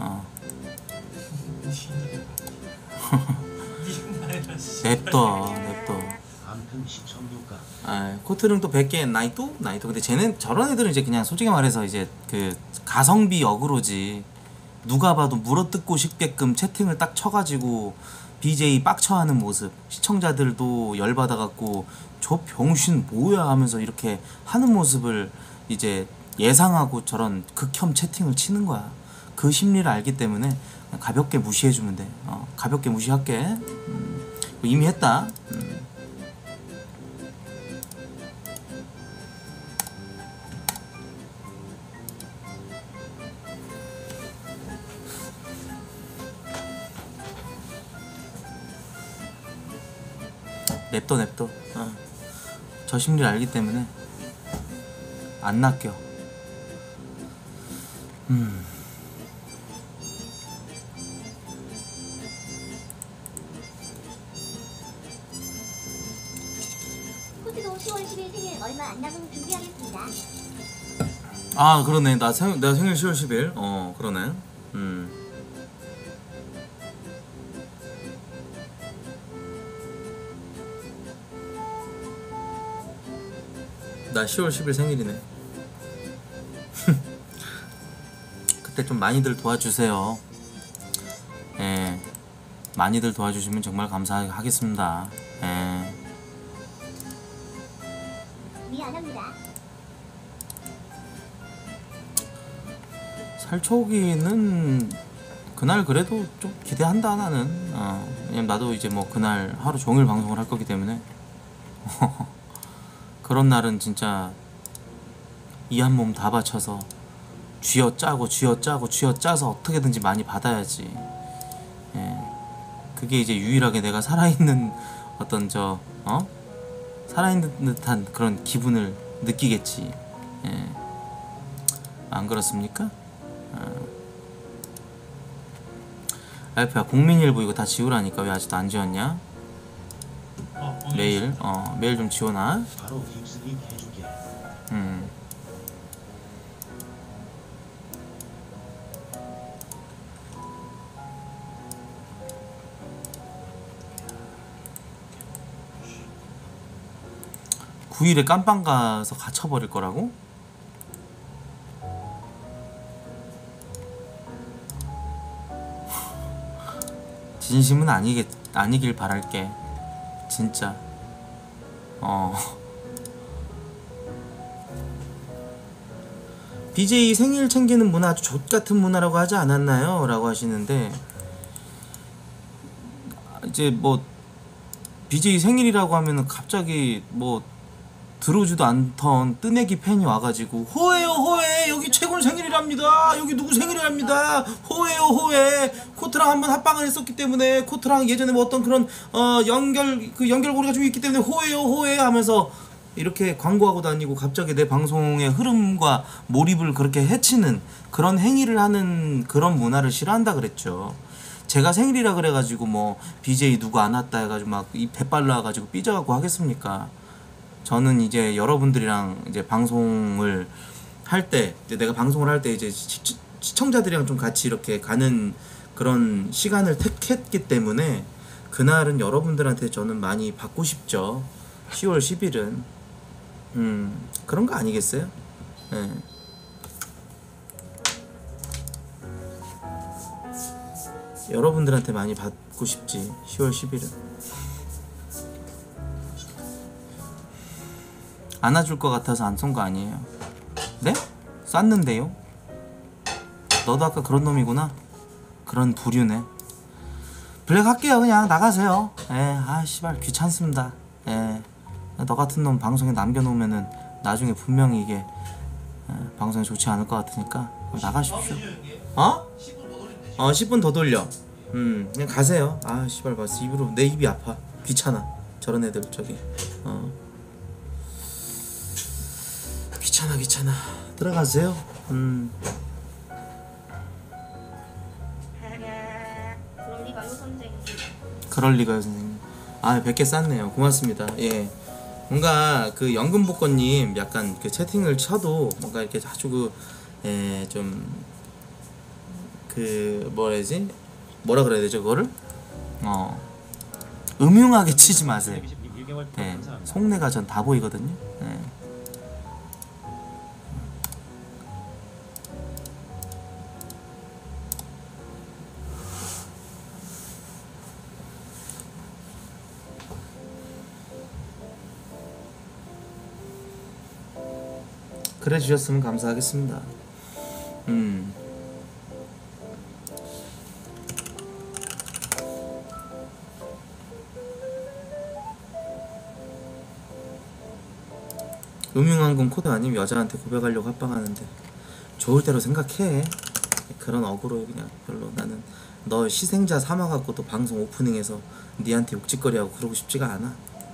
A: 냅둬.
B: 암튼 시청률가.
A: 코트는 또 100개 나이도. 근데 쟤는 저런 애들은 이제 그냥 솔직히 말해서 이제 그 가성비 어그로지. 누가 봐도 물어뜯고 싶게끔 채팅을 딱 쳐가지고 BJ 빡쳐하는 모습, 시청자들도 열받아갖고 저 병신 뭐야 하면서 이렇게 하는 모습을 이제 예상하고 저런 극혐 채팅을 치는 거야. 그 심리를 알기 때문에 가볍게 무시해주면 돼. 가볍게 무시할게. 이미 했다. 냅둬. 저 심리를 알기 때문에 안 낚여.
C: 코트도 10월 10일 생일 얼마 안 남은 준비하겠습니다.
A: 아, 그러네. 내가 생일 10월 10일. 그러네. 나 10월 10일 생일이네. 그때 좀 많이들 도와주세요. 예, 많이들 도와주시면 정말 감사하겠습니다. 예.
C: 미안합니다.
A: 살초기는 그날 그래도 좀 기대한다 나는. 왜냐면 나도 이제 뭐 그날 하루 종일 방송을 할 거기 때문에 그런 날은 진짜 이 한 몸 다 바쳐서 쥐어짜서 어떻게든지 많이 받아야지. 예. 그게 이제 유일하게 내가 살아있는 어떤 살아있는 듯한 그런 기분을 느끼겠지. 예. 안 그렇습니까? 알프야, 국민일보 이거 다 지우라니까 왜 아직도 안 지웠냐? 메일 좀 지워놔.
B: 바로 힙스릭 해줄게.
A: 9일에 깜빵 가서 갇혀버릴 거라고? 진심은 아니길 바랄게. 진짜. BJ 생일 챙기는 문화 아주 족같은 문화라고 하지 않았나요? 라고 하시는데, 이제 뭐 BJ 생일이라고 하면은 갑자기 뭐 들어오지도 않던 뜨내기 팬이 와가지고 호해요 호해, 여기 최군 생일이랍니다, 여기 누구 생일이랍니다, 호해요 호해, 코트랑 한번 합방을 했었기 때문에, 코트랑 예전에 뭐 어떤 그런 연결고리가 좀 있기 때문에 호해요 호해 하면서 이렇게 광고하고 다니고, 갑자기 내 방송의 흐름과 몰입을 그렇게 해치는 그런 행위를 하는 그런 문화를 싫어한다 그랬죠. 제가 생일이라 그래가지고 뭐 BJ 누구 안 왔다 해가지고 막 이 배빨 나와가지고 삐져갖고 하겠습니까? 저는 이제 여러분들이랑 이제 방송을 할 때, 내가 방송을 할 때 이제 시청자들이랑 좀 같이 이렇게 가는 그런 시간을 택했기 때문에 그날은 여러분들한테 저는 많이 받고 싶죠. 10월 10일은 그런 거 아니겠어요? 네. 여러분들한테 많이 받고 싶지. 10월 10일은 안아줄 것 같아서 안 쏜 거 아니에요. 네? 쐈는데요? 너도 아까 그런 놈이구나. 그런 부류네. 블랙 할게요. 그냥 나가세요. 아 씨발 귀찮습니다. 너 같은 놈 방송에 남겨놓으면은 나중에 분명히 이게 방송에 좋지 않을 것 같으니까 나가십시오. 10분 더 돌려. 그냥 가세요. 아 씨발 봤어. 입으로 내 입이 아파. 귀찮아. 저런 애들 저기. 귀찮아. 들어가세요.
E: 그럴 리가요 선생님.
A: 그럴 리가요 선생님. 아 100개 쌌네요. 고맙습니다. 예. 뭔가 그 연금복권님 약간 그 채팅을 쳐도 뭔가 이렇게 아주 좀 뭐라 그래야 되죠 그거를? 음흉하게 치지 마세요. 네, 속내가 전 다 보이거든요. 네. 그래 주셨으면 감사하겠습니다. 음흉한 건 코드 아니면 여자한테 고백하려고 합방하는데 좋을 대로 생각해. 그런 어그로 그냥 별로 나는 너 희생자 삼아갖고 또 방송 오프닝에서 니한테 욕짓거리하고 그러고 싶지가 않아.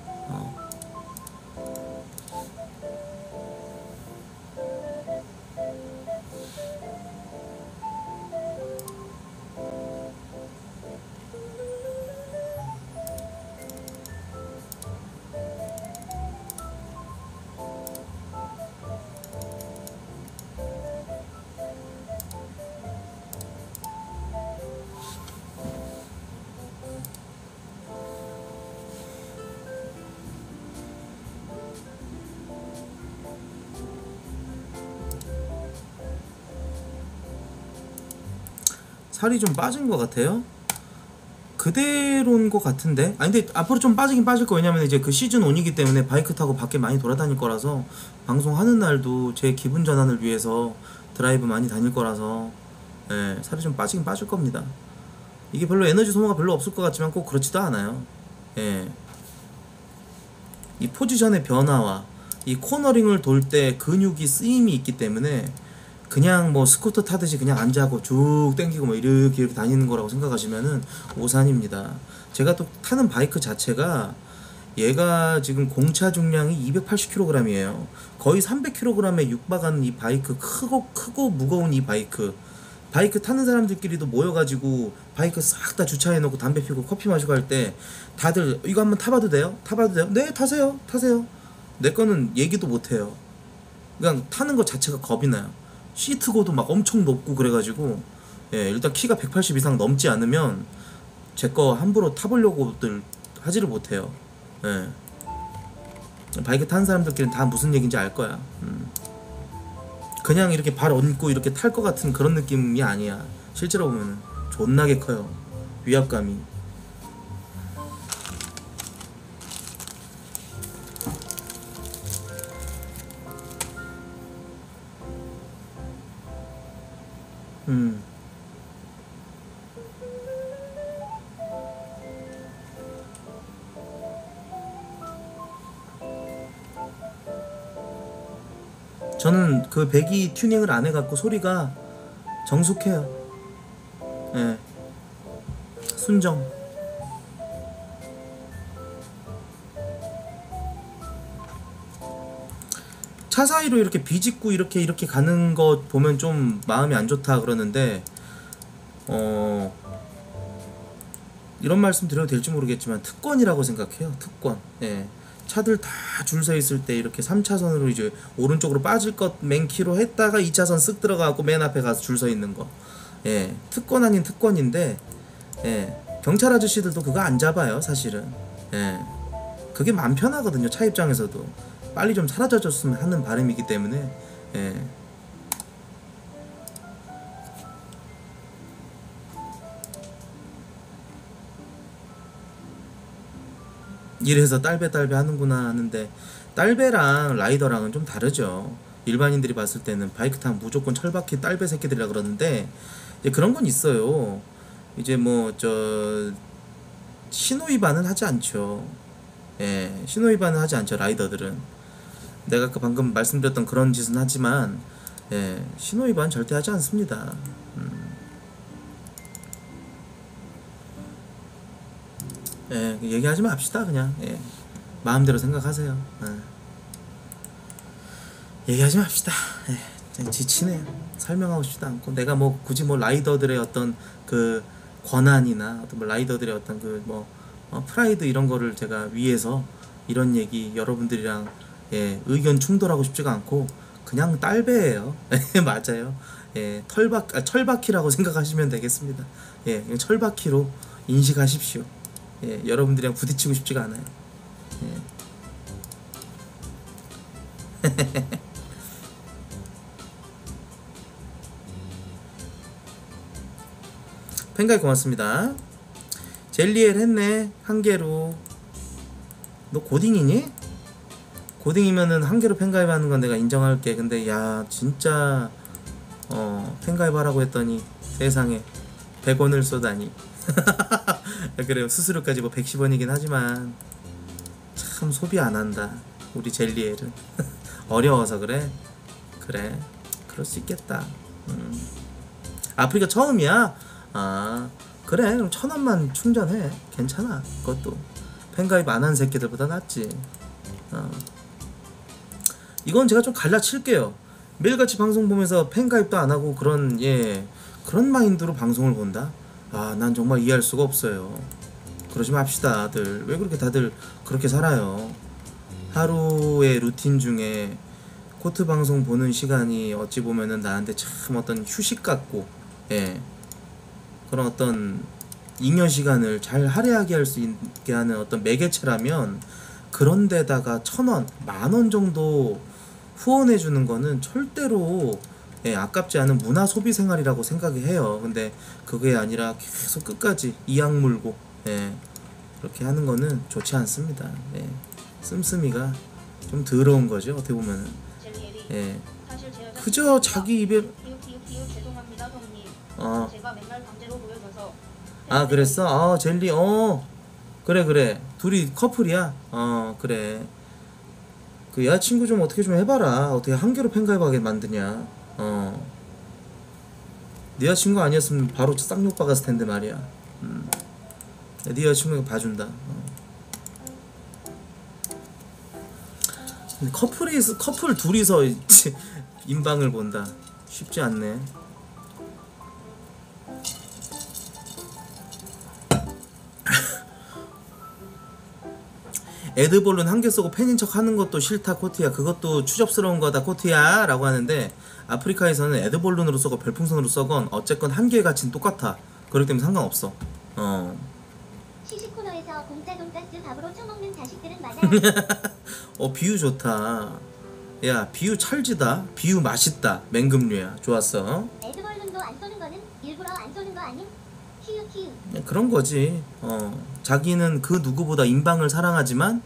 A: 살이 좀 빠진 것 같아요. 그대로인 것 같은데. 아니 근데 앞으로 좀 빠지긴 빠질 거. 왜냐면 이제 그 시즌 1이기 때문에 바이크 타고 밖에 많이 돌아다닐 거라서, 방송하는 날도 제 기분 전환을 위해서 드라이브 많이 다닐 거라서 살이 좀 빠지긴 빠질 겁니다. 이게 별로 에너지 소모가 별로 없을 것 같지만 꼭 그렇지도 않아요. 이 포지션의 변화와 이 코너링을 돌 때 근육이 쓰임이 있기 때문에 그냥 뭐 스쿠터 타듯이 그냥 앉아고 쭉 당기고 뭐 이렇게 다니는 거라고 생각하시면은 오산입니다. 제가 또 타는 바이크 자체가 얘가 지금 공차 중량이 280kg이에요. 거의 300kg에 육박하는 이 바이크, 크고 무거운 이 바이크 타는 사람들끼리도 모여가지고 바이크 싹 다 주차해놓고 담배 피우고 커피 마시고 할 때 다들 이거 한번 타봐도 돼요? 네 타세요. 내 거는 얘기도 못해요. 그냥 타는 거 자체가 겁이 나요. 시트고도 막 엄청 높고 그래가지고 일단 키가 180 이상 넘지 않으면 제 거 함부로 타보려고들 하지를 못해요. 바이크 탄 사람들끼리는 다 무슨 얘기인지 알 거야. 그냥 이렇게 발 얹고 이렇게 탈 것 같은 그런 느낌이 아니야. 실제로 보면은 존나게 커요. 위압감이. 저는 그 배기 튜닝을 안 해갖고 소리가 정숙해요. 예. 순정. 차 사이로 이렇게 비집고 이렇게 가는 거 보면 좀 마음이 안 좋다 그러는데, 이런 말씀 드려도 될지 모르겠지만 특권이라고 생각해요. 특권. 예. 차들 다 줄 서 있을 때 이렇게 3차선으로 이제 오른쪽으로 빠질 것 맨키로 했다가 2차선 쓱 들어가고 맨 앞에 가서 줄 서 있는 거. 예. 특권 아닌 특권인데, 예. 경찰 아저씨들도 그거 안 잡아요, 사실은. 예. 그게 마음 편하거든요, 차 입장에서도. 빨리 좀 사라져줬으면 하는 바람이기 때문에. 예. 이래서 딸배 하는구나 하는데, 딸배랑 라이더랑은 좀 다르죠. 일반인들이 봤을 때는 바이크 타면 무조건 철바퀴 딸배 새끼들이라 그러는데, 이제 그런 건 있어요. 이제 뭐 신호 위반은 하지 않죠. 예, 신호 위반은 하지 않죠, 라이더들은. 내가 아까 방금 말씀드렸던 그런 짓은 하지만, 예, 신호 위반 절대 하지 않습니다. 예, 얘기하지 맙시다, 그냥. 예, 마음대로 생각하세요. 예. 얘기하지 맙시다. 예, 그냥 지치네요. 설명하고 싶지도 않고, 내가 뭐 굳이 뭐 라이더들의 어떤 그 권한이나 어떤 뭐 라이더들의 어떤 그 뭐 프라이드 이런 거를 제가 위해서 이런 얘기 여러분들이랑, 예, 의견 충돌하고 싶지가 않고 그냥 딸배예요. 맞아요. 예, 철바퀴라고 생각하시면 되겠습니다. 예, 그냥 철바퀴로 인식하십시오. 예, 여러분들이랑 부딪히고 싶지가 않아요. 예. 팬가이 고맙습니다. 젤리엘 했네, 한 개로. 너 고딩이니? 고딩이면은 한 개로 팬가입 하는 건 내가 인정할게. 근데 야, 진짜 팬가입 하라고 했더니 세상에 100원을 쏘다니. 그래요. 수수료까지 뭐 110원이긴 하지만 참 소비 안 한다, 우리 젤리엘은. 어려워서 그래. 그래, 그럴 수 있겠다. 아프리카 처음이야? 아, 그래. 그럼 1000원만 충전해. 괜찮아. 그것도 팬가입 안 한 새끼들보다 낫지. 이건 제가 좀 갈라칠게요. 매일같이 방송 보면서 팬가입도 안 하고 그런, 예, 그런 마인드로 방송을 본다? 아, 난 정말 이해할 수가 없어요. 그러지 맙시다, 다들. 왜 그렇게 다들 그렇게 살아요? 하루의 루틴 중에 코트 방송 보는 시간이 어찌 보면은 나한테 참 어떤 휴식 같고, 예, 그런 어떤 잉여 시간을 잘 할애하게 할 수 있게 하는 어떤 매개체라면, 그런 데다가 1000원, 10,000원 정도 후원해 주는 거는 절대로, 예, 아깝지 않은 문화 소비 생활이라고 생각해요. 근데 그게 아니라 계속 끝까지 이악 물고, 예, 그렇게 하는 거는 좋지 않습니다. 예, 씀씀이가 좀 더러운 거죠, 어떻게 보면은. 예, 그저 자기 입에.
E: 죄송합니다 형님. 제가 맨날 강제로 보여줘서.
A: 아, 그랬어? 젤리, 그래. 둘이 커플이야? 그래. 그 여자친구 좀 어떻게 좀 해봐라. 어떻게 한 개로 팬가입하게 만드냐. 네 여자친구 아니었으면 바로 쌍욕 박았을 텐데 말이야. 네 여자친구가 봐준다. 근데 커플 둘이서 인방을 본다. 쉽지 않네. 에드볼룬 한 개 쏘고 팬인 척 하는 것도 싫다, 코트야. 그것도 추접스러운 거다, 코트야. 라고 하는데, 아프리카에서는 에드볼룬으로 쏘건 별풍선으로 쏘건 어쨌건 한 개의 가치는 똑같아. 그렇기 때문에 상관없어.
C: 시식 코너에서 공짜 돈가스 밥으로 처먹는 자식들은 맞아요.
A: 비유 좋다. 야, 비유 찰지다. 비유 맛있다. 맹금류야. 좋았어.
C: 에드벌룬도 안 쏘는 거는 일부러 안 쏘는 거 아님? 키읔 키읔.
A: 그런 거지. 자기는 그 누구보다 인방을 사랑하지만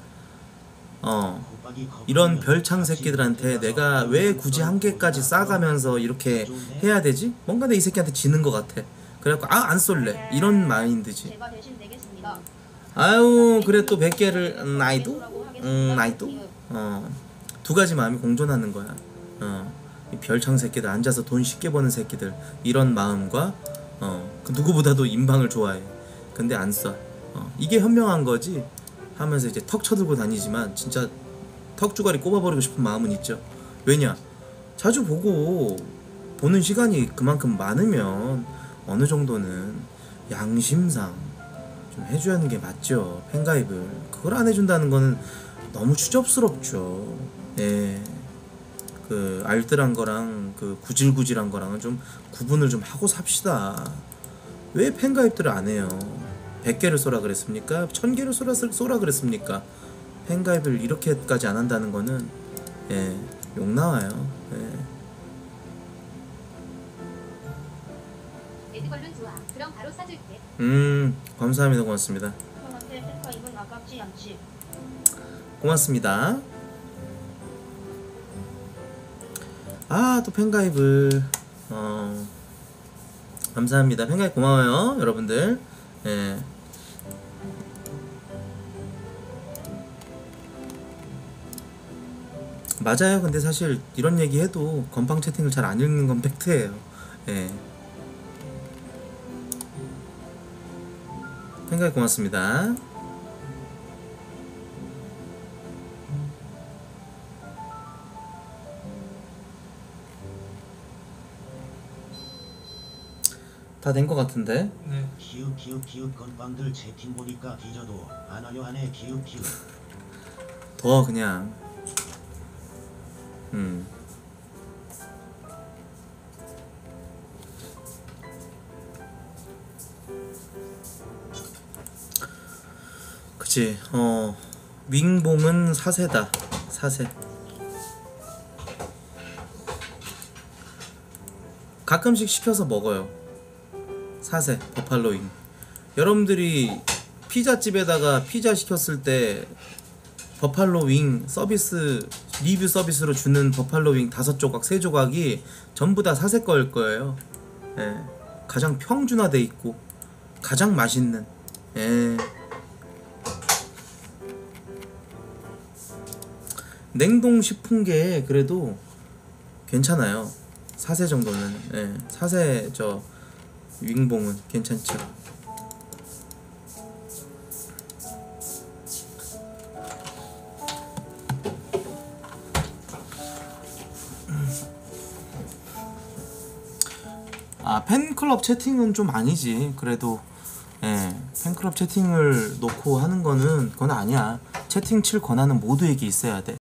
A: 이런 별창 새끼들한테 내가 왜 굳이 한 개까지 싸가면서 이렇게 해야 되지? 뭔가 내 이 새끼한테 지는 것 같아. 그래갖고 안 쏠래. 이런 마인드지.
E: 제가 대신 내겠습니다.
A: 아유, 그래 또 100개를 나이도? 나이도? 두 가지 마음이 공존하는 거야. 이 별창 새끼들, 앉아서 돈 쉽게 버는 새끼들, 이런 마음과 그 누구보다도 인방을 좋아해. 근데 안 쏴. 이게 현명한 거지 하면서 이제 턱 쳐들고 다니지만 진짜 턱주가리 꼽아버리고 싶은 마음은 있죠. 왜냐? 자주 보는 시간이 그만큼 많으면 어느 정도는 양심상 좀 해줘야 하는 게 맞죠. 팬가입을 그걸 안 해준다는 거는 너무 추접스럽죠. 예. 그 알뜰한 거랑 그 구질구질한 거랑은 좀 구분을 좀 하고 삽시다. 왜 팬가입들을 안 해요? 100개를 쏘라 그랬습니까? 1000개를 쏘라 그랬습니까? 팬가입을 이렇게까지 안 한다는 거는 욕 나와요.
C: 에드벌룬 좋아. 그럼 바로 쏴줄게.
A: 감사합니다. 고맙습니다.
E: 형한테 팬가입은 아깝지 않지.
A: 고맙습니다. 또 팬가입을 감사합니다. 팬가입 고마워요 여러분들. 맞아요. 근데 사실 이런 얘기 해도 건빵 채팅을 잘 안 읽는 건 팩트예요. 팬가입 고맙습니다. 다 된 것 같은데.
F: 네.
B: 키읔 건빵들 채팅 보니까 뒤져도 안 하려 하네. 키읔
A: 더 그냥 그치. 윙봉은 사세다. 사세. 가끔씩 시켜서 먹어요. 사세 버팔로윙. 여러분들이 피자집에다가 피자 시켰을 때 버팔로윙 서비스 리뷰 서비스로 주는 버팔로윙 5조각 3조각이 전부 다 사세 거일 거예요. 가장 평준화돼 있고 가장 맛있는. 냉동 식품계 그래도 괜찮아요. 사세 정도는. 사세 저 윙봉은 괜찮죠. 팬클럽 채팅은 좀 아니지. 그래도 팬클럽 채팅을 놓고 하는 거는 그건 아니야. 채팅 칠 권한은 모두에게 있어야 돼.